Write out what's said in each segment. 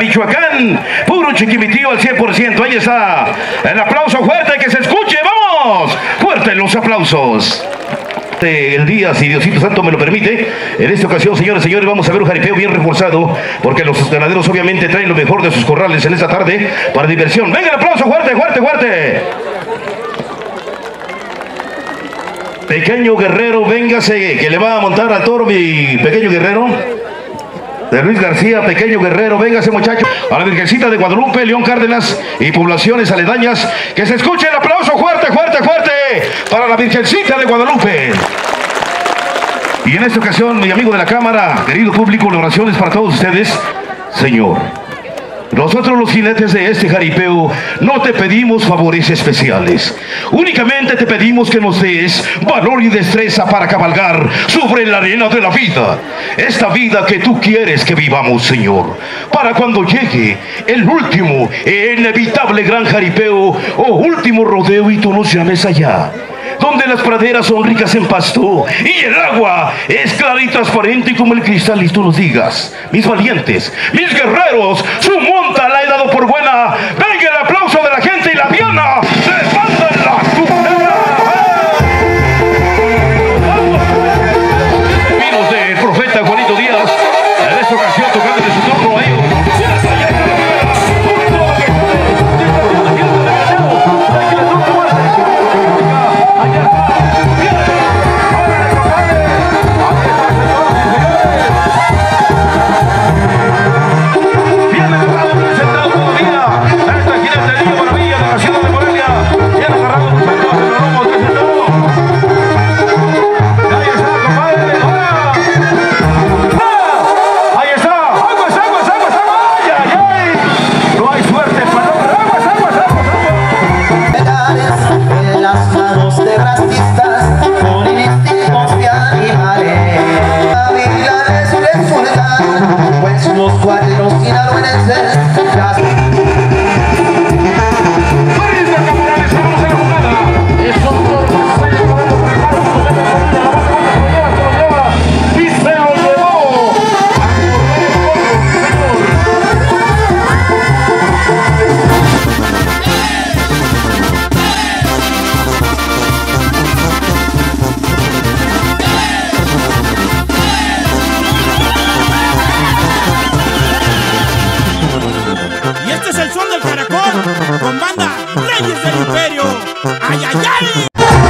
Michoacán, puro chiquimitío al 100%. Ahí está, el aplauso fuerte, que se escuche, vamos, fuerte los aplausos. El día, si Diosito Santo me lo permite, en esta ocasión, señores, vamos a ver un jaripeo bien reforzado, porque los ganaderos obviamente traen lo mejor de sus corrales en esta tarde para diversión. Venga el aplauso fuerte, fuerte, fuerte. Pequeño Guerrero, véngase, que le va a montar al toro mi pequeño Guerrero. De Luis García, Pequeño Guerrero, véngase muchacho. A la Virgencita de Guadalupe, León Cárdenas y poblaciones aledañas, que se escuche el aplauso fuerte, fuerte, fuerte para la Virgencita de Guadalupe. Y en esta ocasión, mi amigo de la cámara, querido público, la oración es para todos ustedes. Señor, nosotros los jinetes de este jaripeo no te pedimos favores especiales. Únicamente te pedimos que nos des valor y destreza para cabalgar sobre la arena de la vida. Esta vida que tú quieres que vivamos, Señor. Para cuando llegue el último e inevitable gran jaripeo o último rodeo y tú nos llames allá, donde las praderas son ricas en pasto y el agua es clara y transparente como el cristal, y tú nos digas: mis valientes, mis guerreros, su monta la he dado por buena. Venga el aplauso de la gente y la diana, levántenla. Vimos del profeta Juanito Díaz en esta ocasión tocando de su turno a ellos. Con banda Reyes del Imperio. ¡Ay, ay, ay!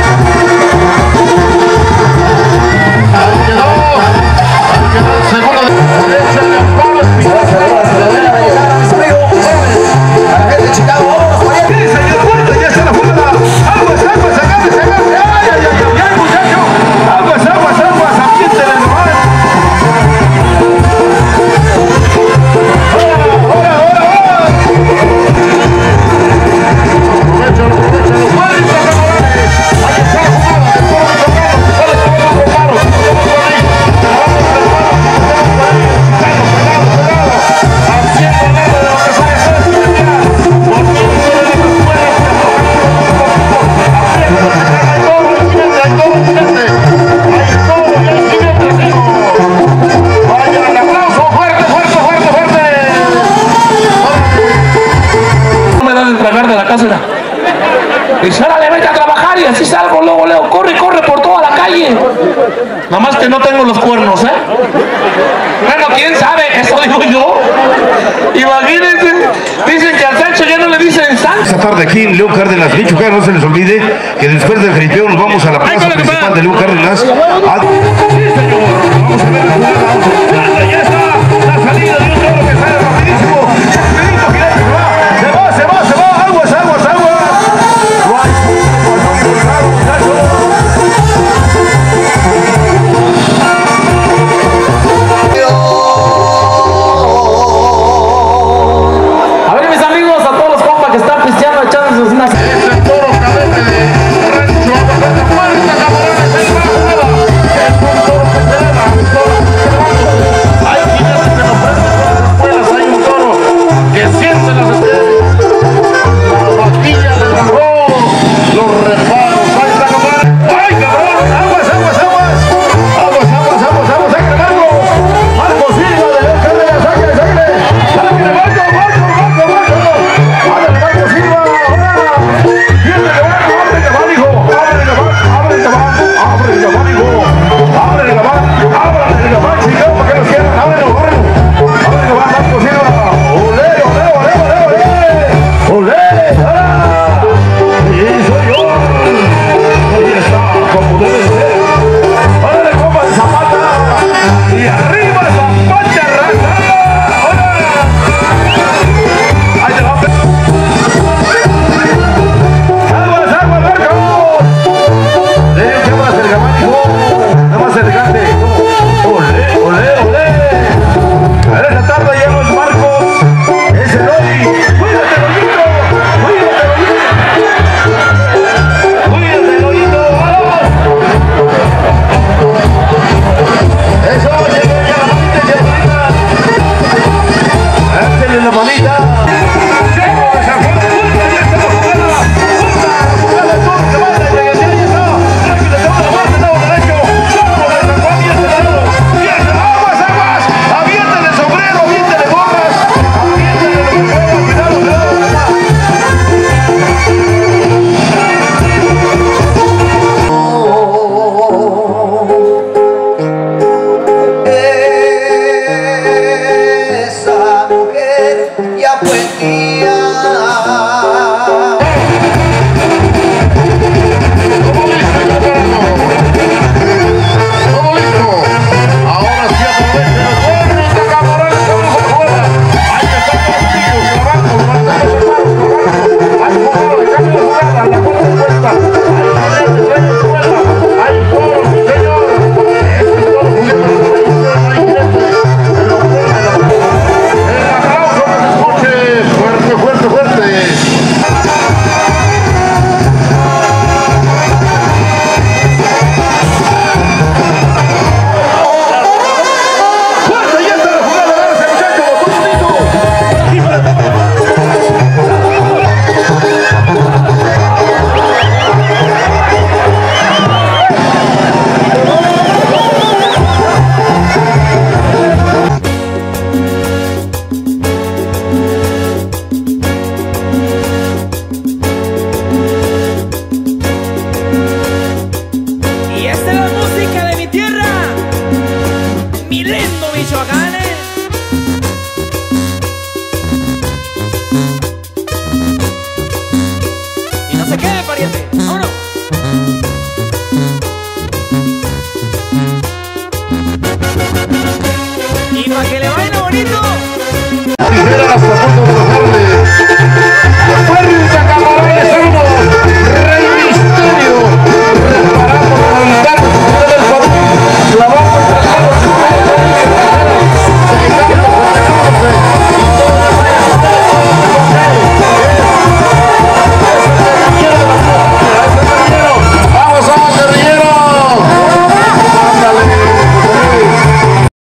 Y órale, vete a trabajar, y así salgo, luego leo, corre, corre por toda la calle. Nomás que no tengo los cuernos, Bueno, quién sabe, eso digo yo. Imagínense, dicen que al Sancho ya no le dicen Sancho. Esta tarde aquí en León Cárdenas, Michoacán, no se les olvide que después del jaripeo nos vamos a la plaza principal de León Cárdenas. Sí, señor, vamos a ver la jugada.